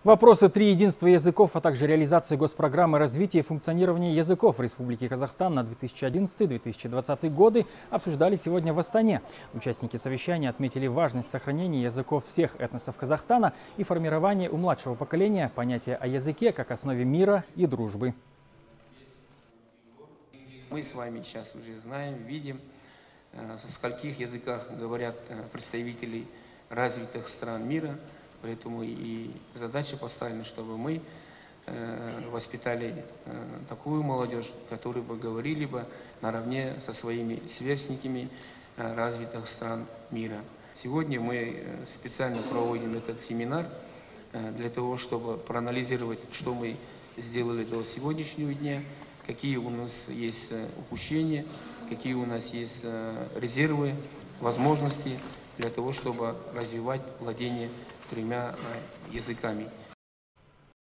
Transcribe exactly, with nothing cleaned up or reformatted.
Вопросы «Три единства языков», а также реализация госпрограммы развития и функционирования языков в Республике Казахстан на две тысячи одиннадцатый — две тысячи двадцатый годы обсуждали сегодня в Астане. Участники совещания отметили важность сохранения языков всех этносов Казахстана и формирования у младшего поколения понятия о языке как основе мира и дружбы. Мы с вами сейчас уже знаем, видим, со скольких языках говорят представители развитых стран мира. Поэтому и задача поставлена, чтобы мы э, воспитали э, такую молодежь, которая бы говорили бы наравне со своими сверстниками э, развитых стран мира. Сегодня мы специально проводим этот семинар э, для того, чтобы проанализировать, что мы сделали до сегодняшнего дня, какие у нас есть упущения, какие у нас есть э, резервы, возможности для того, чтобы развивать владение тремя языками.